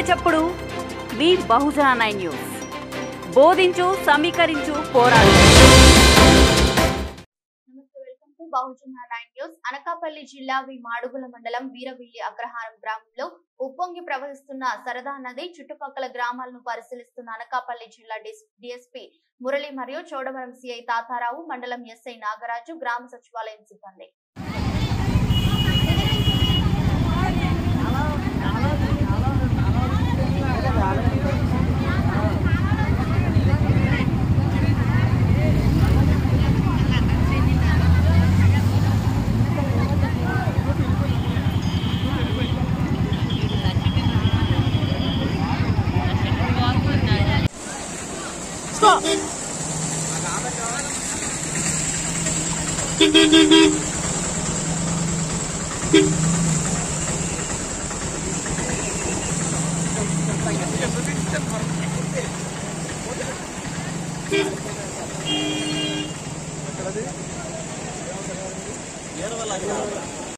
చప్పుడు మీ బహుజన 9 న్యూస్. బోధించు, సమీకరించు, పోరాడు. నమస్తే, welcome to Bahujan 9 news. Anakapalli జిల్లా మాడుగుల మండలం వీరవిల్లి అగ్రహారం గ్రామంలో ఉప్పొంగి ప్రవహిస్తున్న సరదా నది చుట్టుపక్కల గ్రామాలను పరిశీలిస్తున్న అనకాపల్లి జిల్లా డిఎస్పీ మురళి మరియు చోడవరం సిఐ తాతారావు, మండలం ఎస్ఐ నాగరాజు, గ్రామ సచివాలయం సిబ్బంది. ఏడవల్ల